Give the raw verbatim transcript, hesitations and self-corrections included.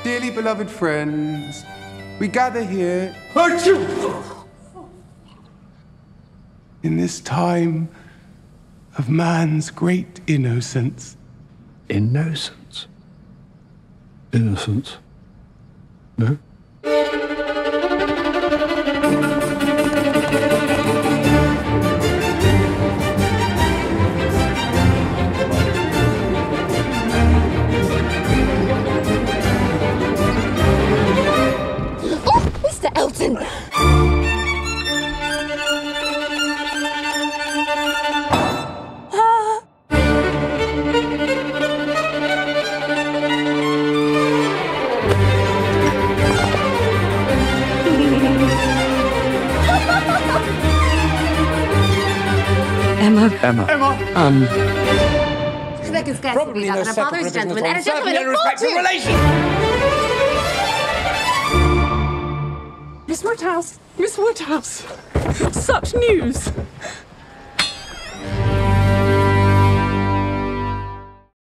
Dearly beloved friends, we gather here in this time of man's great innocence. Innocence? Innocence? No? Oh, Mister Elton! Emma. Emma. Emma! Um... There can scarcely Probably be no that than a second father's provision gentleman and a at all. gentleman Certainly of no respectful fortune! relation. Miss Woodhouse! Miss Woodhouse! Such news!